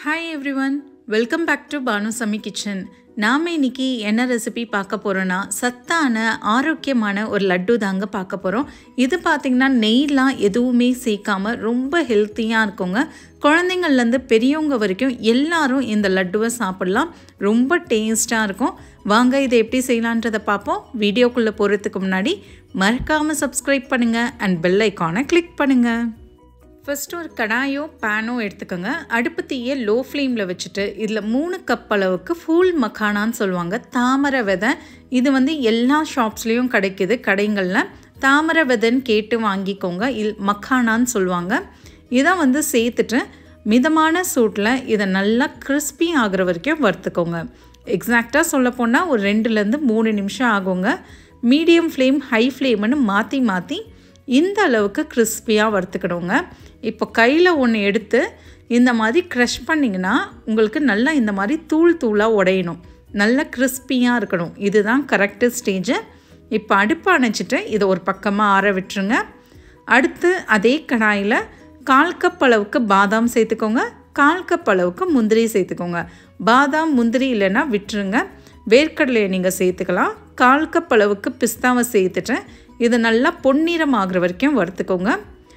Hi everyone, welcome back to Banusami kitchen. நாம் இன்னைக்கு என்ன ரெசிபி பார்க்க போகிறோன்னா சத்தான ஆரோக்கியமான ஒரு லட்டு தாங்க பார்க்க போகிறோம். இது பார்த்திங்கன்னா நெய்லாம் எதுவுமே சேர்க்காமல் ரொம்ப ஹெல்த்தியாக இருக்குங்க. குழந்தைங்கள்லேருந்து பெரியவங்க வரைக்கும் எல்லாரும் இந்த லட்டுவை சாப்பிட்லாம். ரொம்ப டேஸ்ட்டாக இருக்கும். வாங்க இதை எப்படி செய்யலான்றதை பார்ப்போம். வீடியோக்குள்ளே போகிறதுக்கு முன்னாடி மறக்காமல் சப்ஸ்கிரைப் பண்ணுங்கள் அண்ட் பெல் ஐக்கானை கிளிக் பண்ணுங்கள். ஃபஸ்ட்டு ஒரு கடாயோ பேனோ எடுத்துக்கோங்க. அடுப்பு தீயை லோ ஃப்ளேமில் வச்சுட்டு இதில் 3 கப் அளவுக்கு ஃபூல் மக்கானான்னு சொல்லுவாங்க, தாமரை விதை. இது எல்லா ஷாப்ஸ்லேயும் கிடைக்கிது. கடைகளில் தாமரை விதைன்னு கேட்டு வாங்கிக்கோங்க. மக்கானான்னு சொல்லுவாங்க. இதை சேர்த்துட்டு மிதமான சூட்டில் இதை நல்லா கிறிஸ்பி ஆகிற வரைக்கும் வறுத்துக்கோங்க. எக்ஸாக்டாக சொல்லப்போனால் ஒரு 2லேருந்து 3 நிமிஷம் ஆகுங்க. மீடியம் ஃப்ளேம் ஹை ஃப்ளேம்னு மாற்றி மாற்றி இந்த அளவுக்கு கிறிஸ்பியாக வறுத்துக்கணுங்க. இப்போ கையில் ஒன்று எடுத்து இந்த மாதிரி க்ரஷ் பண்ணிங்கன்னா உங்களுக்கு நல்லா இந்த மாதிரி தூள் தூளாக உடையணும். நல்லா கிறிஸ்பியாக இருக்கணும். இதுதான் கரெக்டு ஸ்டேஜு. இப்போ அடுப்பு அணைச்சிட்டு இதை ஒரு பக்கமாக ஆற விட்டுருங்க. அடுத்து அதே கடாயில் 1/4 கப் அளவுக்கு பாதாம் சேர்த்துக்கோங்க. 1/4 கப் அளவுக்கு முந்திரி சேர்த்துக்கோங்க. பாதாம் முந்திரி இல்லைன்னா விட்டுருங்க. வேர்க்கடலையை நீங்கள் சேர்த்துக்கலாம். 1/4 கப் அளவுக்கு பிஸ்தாவை சேர்த்துட்டு இது நல்லா பொன்னிறம் ஆகிற வரைக்கும் வறுத்துக்கோங்க.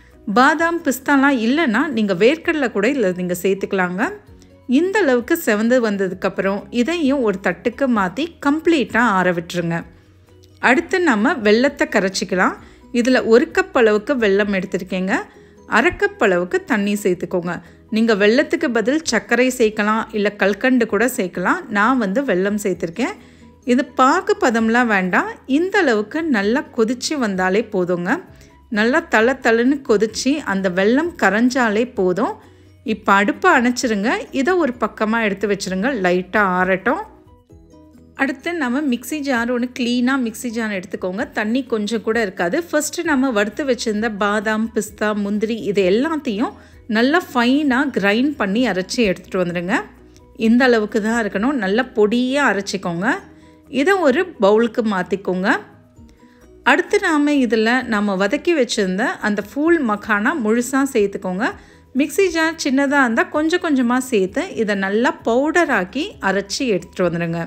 பாதாம் பிஸ்தாலாம் இல்லைன்னா நீங்கள் வேர்க்கடலை கூட இதில் நீங்கள் சேர்த்துக்கலாங்க. இந்த அளவுக்கு செவந்து வந்ததுக்கப்புறம் இதையும் ஒரு தட்டுக்கு மாற்றி கம்ப்ளீட்டாக ஆற விட்டுருங்க. அடுத்து நம்ம வெல்லத்தை கரைச்சிக்கலாம். இதில் 1 கப் அளவுக்கு வெல்லம் எடுத்துருக்கேங்க. 1/2 கப் அளவுக்கு தண்ணி சேர்த்துக்கோங்க. நீங்கள் வெல்லத்துக்கு பதில் சர்க்கரை சேர்க்கலாம், இல்லை கல்கண்டு கூட சேர்க்கலாம். நான் வெல்லம் சேர்த்துருக்கேன். இது பாகு பதம்லாம் வேண்டாம். இந்த அளவுக்கு நல்லா கொதித்து வந்தாலே போதுங்க. நல்லா தளன்னு கொதித்து அந்த வெல்லம் கரைஞ்சாலே போதும். இப்போ அடுப்பை அணைச்சிருங்க. இதை ஒரு பக்கமாக எடுத்து வச்சுருங்க. லைட்டாக ஆறட்டும். அடுத்து நம்ம மிக்ஸி ஜார் ஒன்று க்ளீனாக மிக்ஸி ஜார் எடுத்துக்கோங்க. தண்ணி கொஞ்சம் கூட இருக்காது. ஃபஸ்ட்டு நம்ம வறுத்து வச்சுருந்த பாதாம் பிஸ்தா முந்திரி இது எல்லாத்தையும் நல்லா ஃபைனாக கிரைண்ட் பண்ணி அரைச்சி எடுத்துகிட்டு வந்துடுங்க. இந்த அளவுக்கு தான் இருக்கணும். நல்லா பொடியாக அரைச்சிக்கோங்க. இதை ஒரு பவுலுக்கு மாற்றிக்கோங்க. அடுத்து நம்ம வதக்கி வச்சுருந்த அந்த ஃபூல் மக்கானா முழுசாக சேர்த்துக்கோங்க. மிக்ஸி ஜார் சின்னதாக இருந்தால் கொஞ்சம் கொஞ்சமாக சேர்த்து இதை நல்லா பவுடராக்கி அரைச்சி எடுத்துகிட்டு வந்துடுங்க.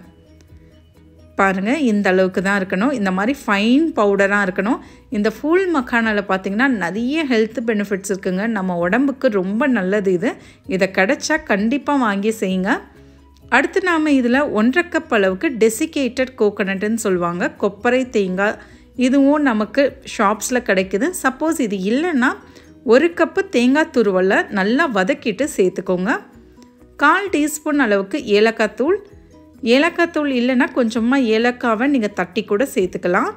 பாருங்கள், இந்த அளவுக்கு தான் இருக்கணும். இந்த மாதிரி ஃபைன் பவுடராக இருக்கணும். இந்த ஃபூல் மக்கானாவில் பார்த்திங்கன்னா நிறைய ஹெல்த் பெனிஃபிட்ஸ் இருக்குங்க. நம்ம உடம்புக்கு ரொம்ப நல்லது இது. இதை கிடைச்சா கண்டிப்பாக வாங்கி செய்யுங்க. அடுத்து நாம் இதில் 1/2 கப் அளவுக்கு டெசிகேட்டட் கோகோனட்டுன்னு சொல்லுவாங்க, கொப்பரை தேங்காய். இதுவும் நமக்கு ஷாப்ஸில் கிடைக்குது. சப்போஸ் இது இல்லைன்னா 1 கப்பு தேங்காய் துருவலை நல்லா வதக்கிட்டு சேர்த்துக்கோங்க. 1/4 டீஸ்பூன் அளவுக்கு ஏலக்காய் தூள். ஏலக்காய் தூள் இல்லைன்னா கொஞ்சமாக ஏலக்காவை நீங்கள் தட்டி கூட சேர்த்துக்கலாம்.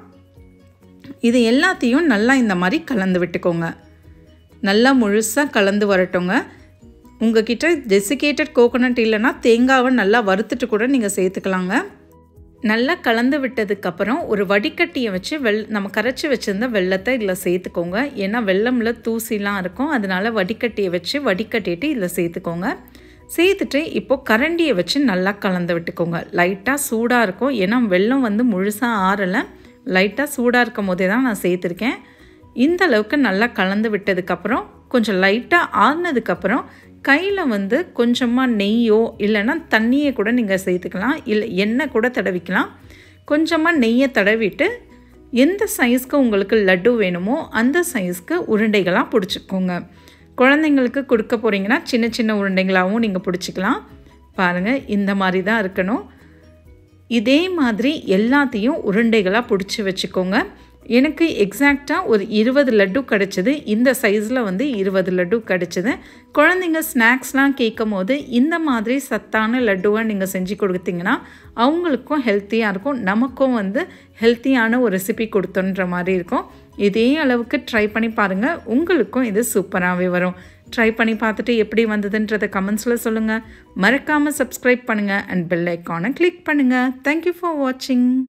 இது எல்லாத்தையும் நல்லா இந்த மாதிரி கலந்து விட்டுக்கோங்க. நல்லா முழுசாக கலந்து வரட்டுங்க. உங்ககிட்ட டெசிகேட்டட் கோகோனட் இல்லைன்னா தேங்காவை நல்லா வறுத்துட்டு கூட நீங்கள் சேர்த்துக்கலாங்க. நல்லா கலந்து விட்டதுக்கப்புறம் ஒரு வடிகட்டியை வச்சு நம்ம கரைச்சி வச்சுருந்த வெல்லத்தை இதில் சேர்த்துக்கோங்க. ஏன்னா வெல்லமில் தூசிலாம் இருக்கும். அதனால் வடிகட்டியை வச்சு வடிகட்டிட்டு இதில் சேர்த்துக்கோங்க. சேர்த்துட்டு இப்போது கரண்டியை வச்சு நல்லா கலந்து விட்டுக்கோங்க. லைட்டாக சூடாக இருக்கும். ஏன்னா வெல்லம் முழுசாக ஆறலை. லைட்டாக சூடாக இருக்கும் போதே தான் நான் சேர்த்துருக்கேன். இந்த அளவுக்கு நல்லா கலந்து விட்டதுக்கப்புறம் கொஞ்சம் லைட்டாக ஆறுனதுக்கப்புறம் கையில் கொஞ்சமாக நெய்யோ இல்லைன்னா தண்ணியை கூட நீங்கள் சேர்த்துக்கலாம், இல்லை எண்ணெய் கூட தடவிக்கலாம். கொஞ்சமாக நெய்யை தடவிட்டு எந்த சைஸ்க்கு உங்களுக்கு லட்டு வேணுமோ அந்த சைஸ்க்கு உருண்டைகளாக பிடிச்சிக்கோங்க. குழந்தைங்களுக்கு கொடுக்க போகிறீங்கன்னா சின்ன சின்ன உருண்டைகளாகவும் நீங்கள் பிடிச்சிக்கலாம். பாருங்கள், இந்த மாதிரி தான் இருக்கணும். இதே மாதிரி எல்லாத்தையும் உருண்டைகளாக பிடிச்சி வச்சுக்கோங்க. எனக்கு எக்ஸாக்டாக ஒரு 20 லட்டு கிடச்சிது. இந்த சைஸில் 20 லட்டு கிடச்சிது. குழந்தைங்க ஸ்நாக்ஸ்லாம் கேட்கும் போது இந்த மாதிரி சத்தான லட்டுவை நீங்கள் செஞ்சு கொடுத்தீங்கன்னா அவங்களுக்கும் ஹெல்த்தியாக இருக்கும், நமக்கும் ஹெல்த்தியான ஒரு ரெசிபி கொடுத்தோன்ற மாதிரி இருக்கும். இதே அளவுக்கு ட்ரை பண்ணி பாருங்கள். உங்களுக்கும் இது சூப்பராகவே வரும். ட்ரை பண்ணி பார்த்துட்டு எப்படி வந்ததுன்றதை கமெண்ட்ஸில் சொல்லுங்கள். மறக்காமல் சப்ஸ்கிரைப் பண்ணுங்கள் அண்ட் பெல் ஐக்கானை கிளிக் பண்ணுங்கள். தேங்க்யூ ஃபார் வாட்சிங்.